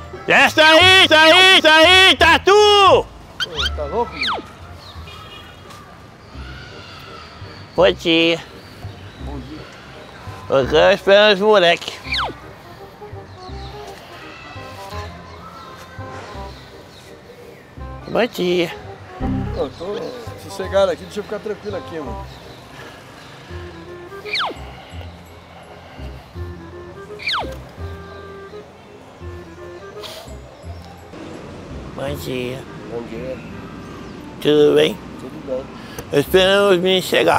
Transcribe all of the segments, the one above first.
Desce aí, Tatu! Tá louco, mano? Bom dia. Bom dia. Eu tô esperando os moleques. Bom dia. Eu tô sossegado aqui, deixa eu ficar tranquilo aqui, mano. Bom dia. Bom dia. Tudo bem? Tudo bem. Eu esperando os meninos chegar.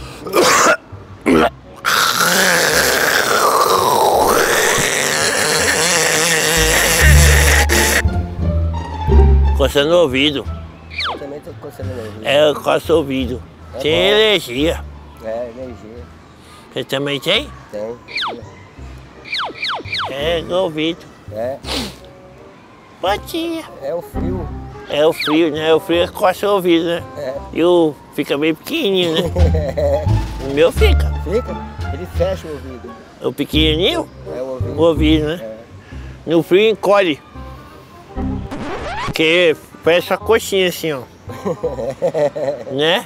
Coçando o ouvido. Eu também tô coçando o ouvido. É, eu coço o ouvido. Tem bom. energia. É, energia. Você também tem? Tem. É, no ouvido. É. Bom dia. É o frio. É o frio, né? O frio coça o ouvido, né? É. E o fica bem pequenininho, né? O meu fica. Fica? Ele fecha o ouvido. O pequenininho, É o ouvido. o ouvido, né? É. No frio encolhe. Porque fecha a coxinha assim, ó. Né?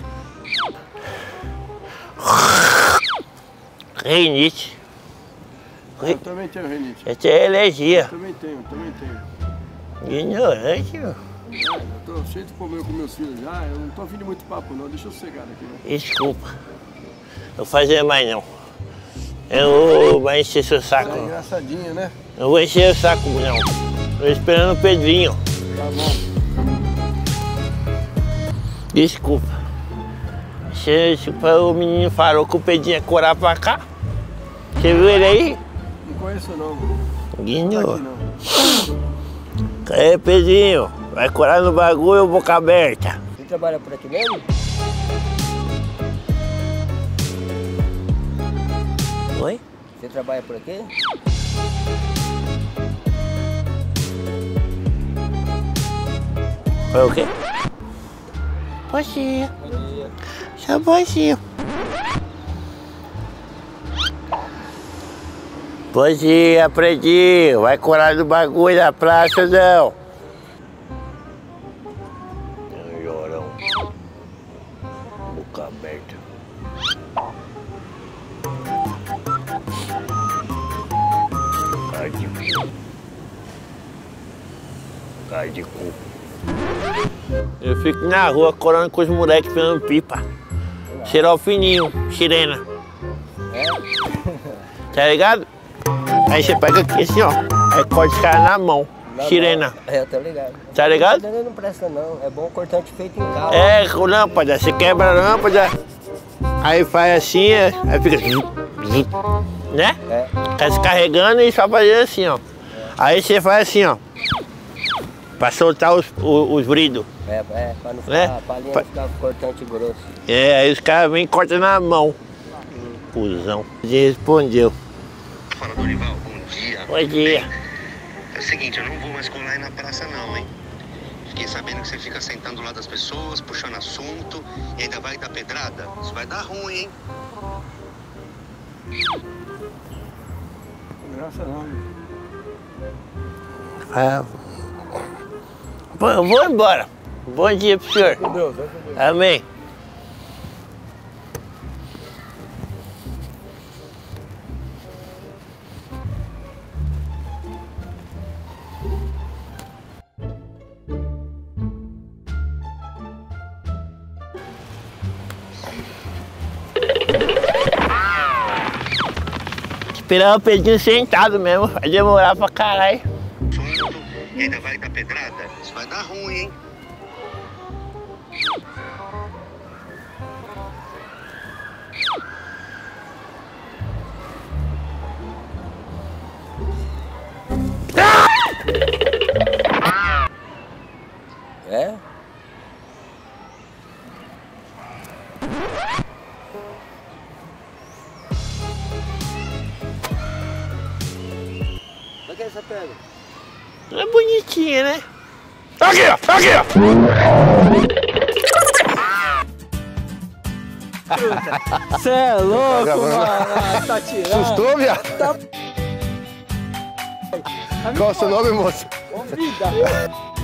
Rinite. Eu também tenho rinite. Essa é alergia. Eu também tenho. Ignorante, meu. Eu tô cheio de problema com meus filhos já, eu não tô ouvindo muito papo não, deixa eu sossegar aqui, né? Desculpa. Não vou fazer mais não. Eu vou encher seu saco. É engraçadinho, né? Não vou encher o saco não. Tô esperando o Pedrinho. Tá bom. Desculpa. O menino falou que o Pedrinho ia corar pra cá. Você viu ele aí? Não conheço não. Guinho. Não. Aí, Pedrinho, vai corar no bagulho ou boca aberta? Você trabalha por aqui mesmo? Oi? Você trabalha por aqui? Foi o quê? Bom dia. Bom dia. Só bom dia. Bom dia, Predinho. Vai corar no bagulho da praça, não. Llorão. Boca aberta. Cara de cu. Cara de cu. Eu fico na rua corando com os moleques fazendo pipa. Xerol fininho, sirena. É? Tá ligado? Aí você pega aqui assim, ó. Aí corta os caras na mão. Sirena. É, eu tô ligado. Tá ligado? Não presta não, é bom cortante feito em casa. É, com lâmpada. Você quebra a lâmpada. Aí faz assim, aí fica... Né? É. Tá se carregando e só fazendo assim, ó. Aí você faz assim, ó. Pra soltar os bridos. É, pra não ficar, Né? pra linha não ficar cortante grosso. É, aí os caras vêm e cortam na mão. Cusão. Ele respondeu. Fala, Dorival, bom dia. Bom dia. É o seguinte, eu não vou mais colar aí na praça não, hein? Fiquei sabendo que você fica sentando lá das pessoas, puxando assunto e ainda vai dar pedrada. Isso vai dar ruim, hein? Graças não. Eu vou embora. Bom dia pro senhor. Com Deus, vai com Deus. Amém. Esperar o Pedrinho sentado mesmo, vai demorar pra caralho. Assunto e ainda vai dar pedrada. Isso vai dar ruim, hein? É? Pra que essa pedra? É bonitinha, né? Aqui, ó! Aqui, ó! Cê é louco, mano! Tá tirando! Assustou, viado? Qual é o seu nome, moço? vida.